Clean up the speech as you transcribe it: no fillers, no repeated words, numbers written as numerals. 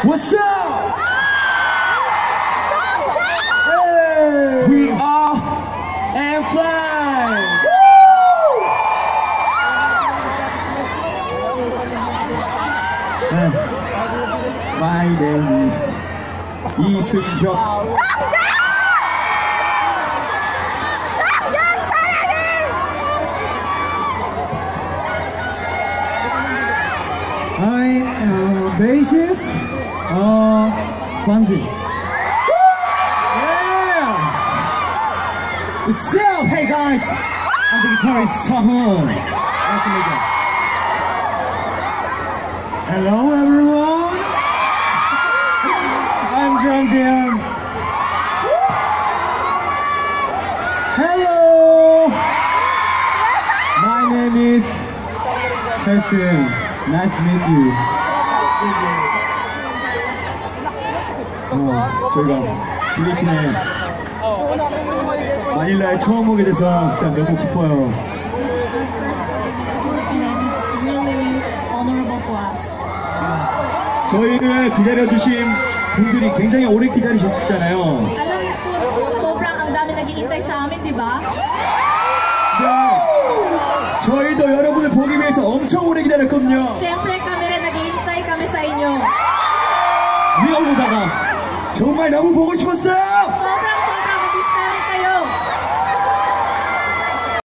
What's up? Hey. We are Amfly. My name is 이승혁. I'm bassist, Kwanji. Yeah! What's up? Hey guys! I'm the guitarist, Chahun. Nice to meet you. Hello everyone! I'm Jung. Hello! My name is Haesun. Nice to meet you. 저희가 필리핀에 마닐라에 처음 오게 돼서 일단 너무 기뻐요. This is our first time in Philippines and it's really honorable for us. 저희를 기다려주신 분들이 굉장히 오래 기다리셨잖아요. Alam ko, sobrang ang dami naghihintay sa amin, di ba? 네, 저희도 여러분을 보기 위해서 엄청 오래 기다렸거든요. Siyempre kami rin naghihintay kami sa inyo. 위험보다가 정말 너무 보고 싶었어요.